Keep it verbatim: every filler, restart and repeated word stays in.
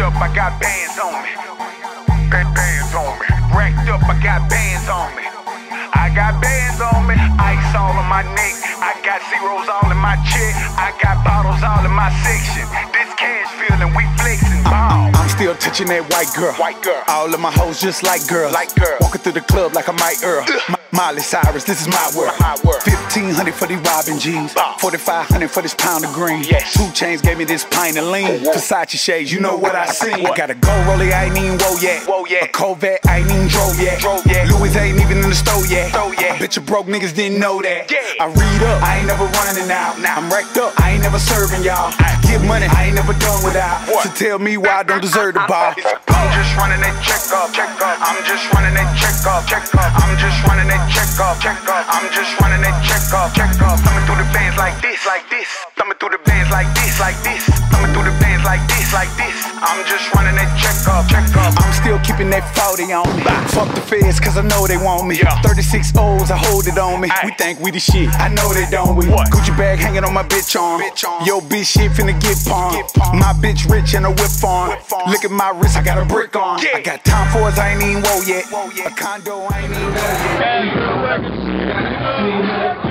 up, I got bands on me. Got bands on me. Racked up, I got bands on me. I got bands on me. Ice all on my neck. I got zeros all in my check. I got bottles all in my section. This cash feeling, we flexing. I'm, I'm still touching that white girl. White girl. All of my hoes just like girls. Like girl. Walking through the club like a Mike Earl. My, Miley Cyrus, this is my world. My world. fifteen hundred for these Robin jeans. forty-five hundred for this pound of green. Yes. Two chains gave me this pint of lean. Whoa. Versace shades, you know what I seen. What? Got a gold rollie, I ain't even whoa yet. Whoa yet. A Corvette, I ain't even drove yet. Drove yet. Louis ain't even in the store yet. Store yet. I bet you broke niggas didn't know that. Yeah. I read up, I ain't never running out. Nah. I'm wrecked up, I ain't never serving y'all. Get money, I ain't never done without. What? So tell me why I don't deserve the ball. I'm just running that check up, check up. I'm just running that check up, check up. I'm just running that check up, check up. I'm just running that check up, check up. Thumbing through the bands like this, like this. Thumbing through the bands like this, like this. Thumbing through the bands like this, like this. I'm just running that check up, check up. I'm still keeping that forty on me. Fuck the feds, cause I know they want me. Yeah. thirty-six O's, I hold it on me. Aye. We think we the shit, I know they don't. We What? Gucci bag hanging on my bitch arm. Bitch arm. Yo, bitch shit finna get pawned. Get pawned. My bitch rich and a whip on. Whip on. Look at my wrist, I got a brick on. Yeah. I got time for us, I ain't even woe yet. Whoa yet. A condo, I ain't even know yet.